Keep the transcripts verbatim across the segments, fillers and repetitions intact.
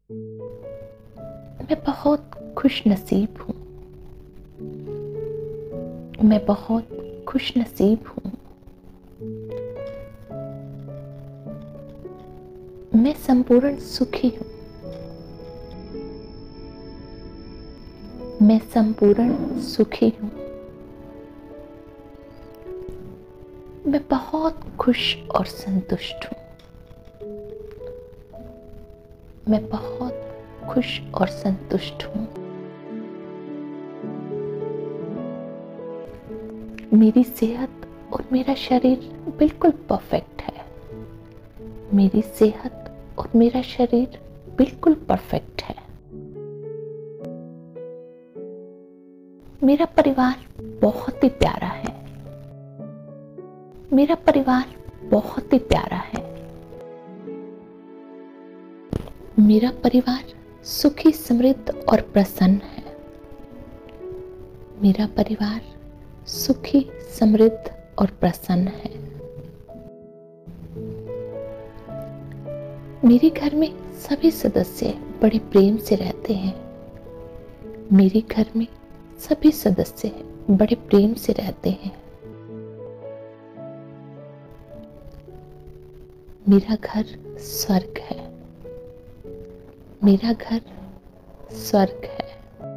मैं बहुत खुश नसीब हूँ। मैं बहुत खुश नसीब हूँ। मैं संपूर्ण सुखी हूँ। मैं संपूर्ण सुखी हूँ। मैं बहुत खुश और संतुष्ट हूँ। मैं बहुत खुश और संतुष्ट हूँ। मेरी सेहत और मेरा शरीर बिल्कुल परफेक्ट है। मेरी सेहत और मेरा शरीर बिल्कुल परफेक्ट है। मेरा परिवार बहुत ही प्यारा है। मेरा परिवार बहुत ही प्यारा है। मेरा परिवार सुखी, समृद्ध और प्रसन्न है। मेरा परिवार सुखी, समृद्ध और प्रसन्न है। मेरे घर में सभी सदस्य बड़े प्रेम से रहते हैं। मेरे घर में सभी सदस्य बड़े प्रेम से रहते हैं। मेरा घर स्वर्ग है। मेरा घर स्वर्ग है।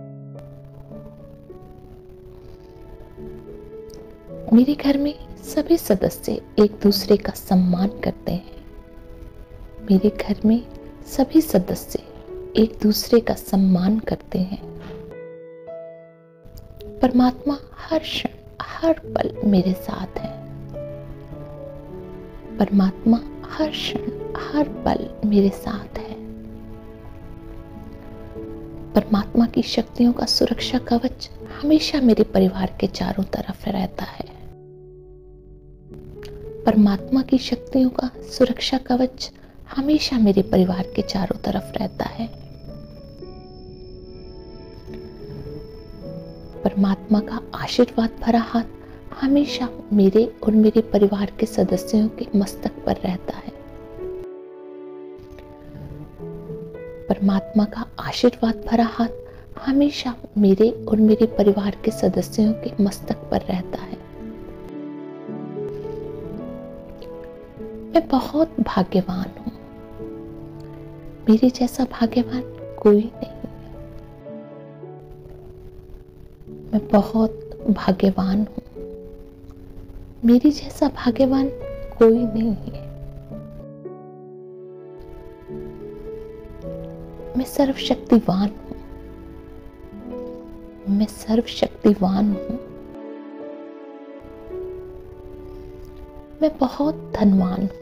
मेरे घर में सभी सदस्य एक दूसरे का सम्मान करते हैं। मेरे घर में सभी सदस्य एक दूसरे का सम्मान करते हैं। परमात्मा हर क्षण, हर पल मेरे साथ है। परमात्मा हर क्षण, हर पल मेरे साथ है। परमात्मा की शक्तियों का सुरक्षा कवच हमेशा मेरे परिवार के चारों तरफ रहता है। परमात्मा की शक्तियों का सुरक्षा कवच हमेशा मेरे परिवार के चारों तरफ रहता है। परमात्मा का आशीर्वाद भरा हाथ हमेशा मेरे और मेरे परिवार के सदस्यों के मस्तक पर रहता है। परमात्मा का आशीर्वाद भरा हाथ हमेशा मेरे और मेरे परिवार के सदस्यों के मस्तक पर रहता है। मैं बहुत भाग्यवान हूँ। मेरे जैसा भाग्यवान कोई नहीं है। मैं बहुत भाग्यवान हूँ। मेरी जैसा भाग्यवान कोई नहीं है। मैं सर्वशक्तिवान हूँ। मैं सर्वशक्तिवान हूँ। मैं बहुत धनवान हूँ।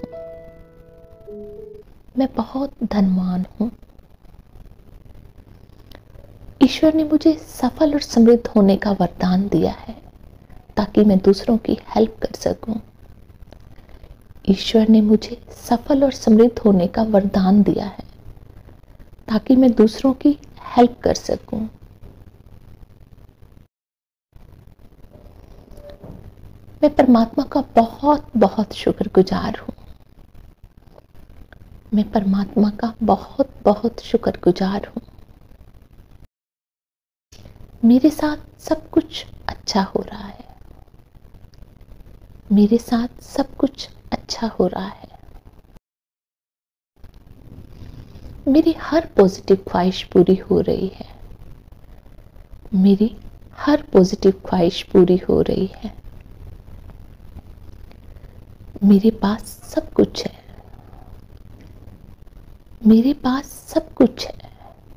मैं बहुत धनवान हूँ। ईश्वर ने मुझे सफल और समृद्ध होने का वरदान दिया है ताकि मैं दूसरों की हेल्प कर सकूं। ईश्वर ने मुझे सफल और समृद्ध होने का वरदान दिया है ताकि मैं दूसरों की हेल्प कर सकूं। मैं परमात्मा का बहुत बहुत शुक्रगुजार हूँ। मैं परमात्मा का बहुत बहुत शुक्रगुजार हूँ। मेरे साथ सब कुछ अच्छा हो रहा है। मेरे साथ सब कुछ अच्छा हो रहा है। मेरी हर पॉजिटिव ख्वाहिश पूरी हो रही है। मेरी हर पॉजिटिव ख्वाहिश पूरी हो रही है। मेरे पास सब कुछ है। मेरे पास सब कुछ है।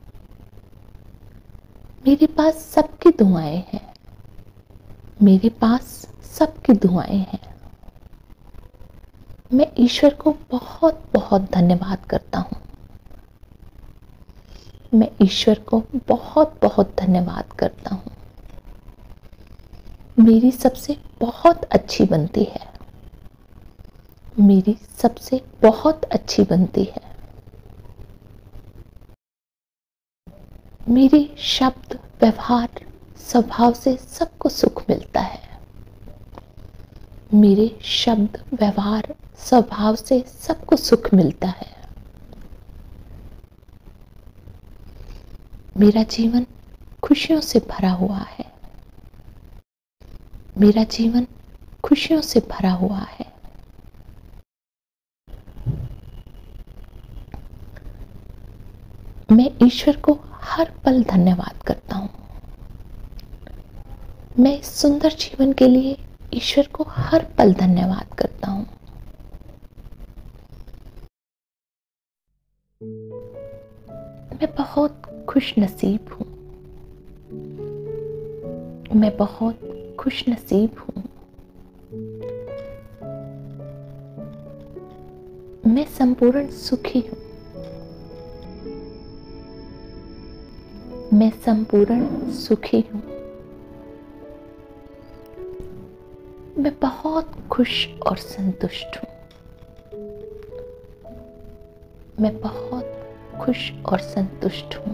मेरे पास सबकी दुआएं हैं। मेरे पास सबकी दुआएं हैं। मैं ईश्वर को बहुत बहुत धन्यवाद करता हूँ। मैं ईश्वर को बहुत बहुत धन्यवाद करता हूँ। मेरी सबसे बहुत अच्छी बनती है। मेरी सबसे बहुत अच्छी बनती है। मेरे शब्द, व्यवहार, स्वभाव से सबको सुख मिलता है। मेरे शब्द, व्यवहार, स्वभाव से सबको सुख मिलता है। मेरा जीवन खुशियों से भरा हुआ है। मेरा जीवन खुशियों से भरा हुआ है। मैं ईश्वर को हर पल धन्यवाद करता हूँ। मैं इस सुंदर जीवन के लिए ईश्वर को हर पल धन्यवाद करता हूँ। मैं बहुत खुश नसीब हूँ। मैं बहुत खुश नसीब हूँ। मैं संपूर्ण सुखी हूँ। मैं संपूर्ण सुखी हूँ। मैं बहुत खुश और संतुष्ट हूँ। मैं बहुत खुश और संतुष्ट हूँ।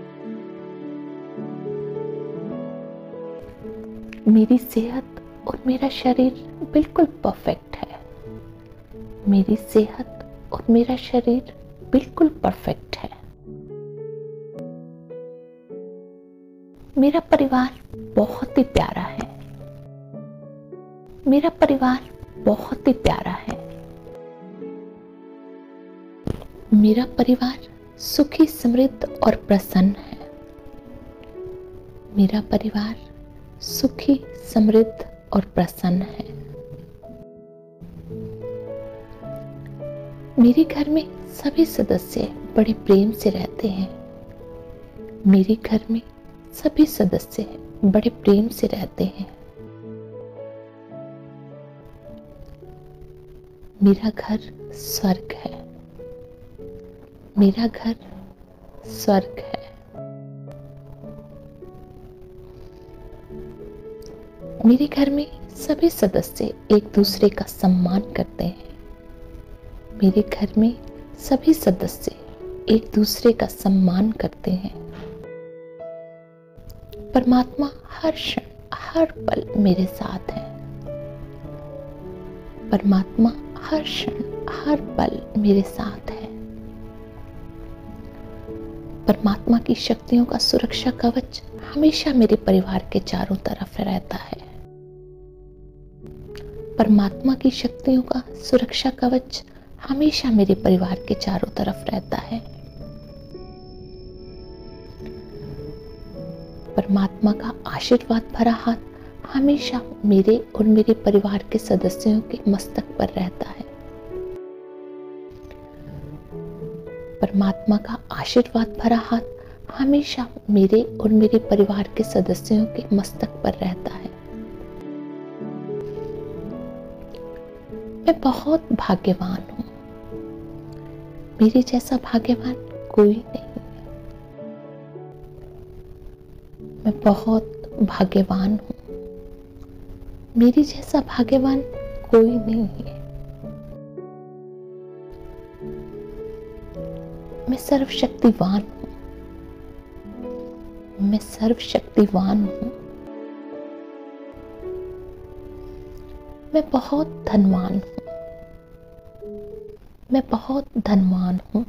मेरी सेहत और मेरा शरीर बिल्कुल परफेक्ट है। मेरी सेहत और मेरा शरीर बिल्कुल परफेक्ट है। मेरा परिवार बहुत ही प्यारा है। मेरा परिवार बहुत ही प्यारा है। मेरा परिवार सुखी, समृद्ध और प्रसन्न है। मेरा परिवार सुखी, समृद्ध और प्रसन्न है। मेरे घर में सभी सदस्य बड़े प्रेम से रहते हैं। मेरे घर में सभी सदस्य बड़े प्रेम से रहते हैं। मेरा घर स्वर्ग है। मेरा घर स्वर्ग है। मेरे घर में सभी सदस्य एक दूसरे का सम्मान करते हैं। मेरे घर में सभी सदस्य एक दूसरे का सम्मान करते हैं। परमात्मा हर क्षण, हर पल मेरे साथ है। परमात्मा हर क्षण, हर पल मेरे साथ है। परमात्मा की शक्तियों का सुरक्षा कवच हमेशा मेरे परिवार के चारों तरफ रहता है। परमात्मा की शक्तियों का सुरक्षा कवच हमेशा मेरे परिवार के चारों तरफ रहता है। परमात्मा का आशीर्वाद भरा हाथ हमेशा मेरे और मेरे परिवार के सदस्यों के मस्तक पर रहता है। परमात्मा का आशीर्वाद भरा हाथ हमेशा मेरे और मेरे परिवार के सदस्यों के मस्तक पर रहता है। मैं बहुत भाग्यवान हूँ। मेरे जैसा भाग्यवान कोई नहीं है। मैं बहुत भाग्यवान हूँ। मेरी जैसा भाग्यवान कोई नहीं है। मैं सर्वशक्तिवान हूँ। मैं सर्वशक्तिवान हूँ। मैं बहुत धनवान हूँ। मैं बहुत धनवान हूँ।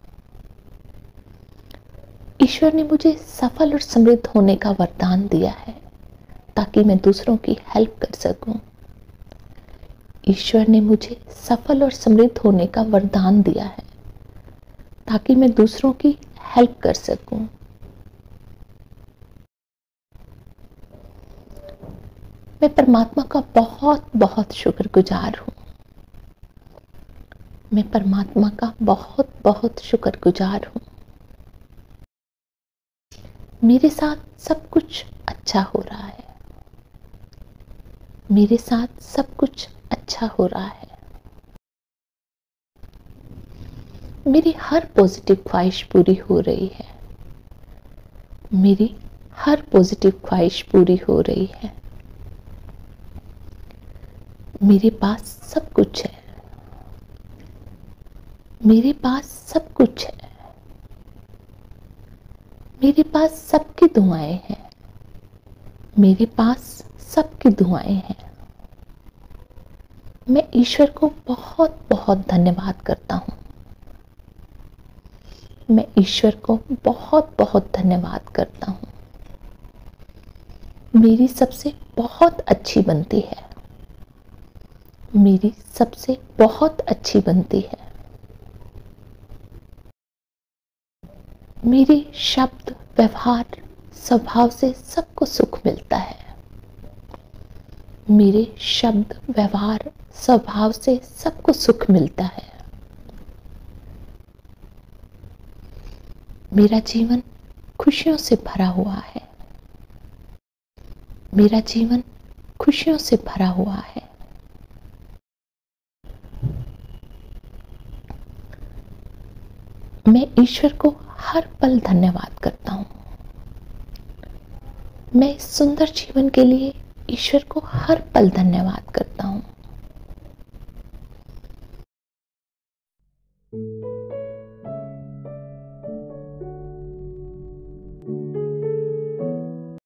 ईश्वर ने मुझे सफल और समृद्ध होने का वरदान दिया है ताकि मैं दूसरों की हेल्प कर सकूं। ईश्वर ने मुझे सफल और समृद्ध होने का वरदान दिया है ताकि मैं दूसरों की हेल्प कर सकूं। मैं परमात्मा का बहुत बहुत शुक्रगुजार हूँ। मैं परमात्मा का बहुत बहुत शुक्रगुजार हूँ। मेरे साथ सब कुछ अच्छा हो रहा है। मेरे साथ सब कुछ अच्छा हो रहा है। मेरी हर पॉजिटिव ख्वाहिश पूरी हो रही है। मेरी हर पॉजिटिव ख्वाहिश पूरी हो रही है। मेरे पास सब कुछ है। मेरे पास सब कुछ है। मेरे पास सबकी दुआएं हैं। मेरे पास सबकी दुआएं हैं। मैं ईश्वर को बहुत बहुत धन्यवाद करता हूँ। मैं ईश्वर को बहुत बहुत धन्यवाद करता हूँ। मेरी सबसे बहुत अच्छी बनती है। मेरी सबसे बहुत अच्छी बनती है। मेरे शब्द, व्यवहार, स्वभाव से सबको सुख मिलता है। मेरे शब्द, व्यवहार, स्वभाव से सबको सुख मिलता है। मेरा जीवन खुशियों से भरा हुआ है। मेरा जीवन खुशियों से भरा हुआ है। मैं ईश्वर को हर पल धन्यवाद करता हूँ। मैं इस सुंदर जीवन के लिए ईश्वर को हर पल धन्यवाद करता हूँ।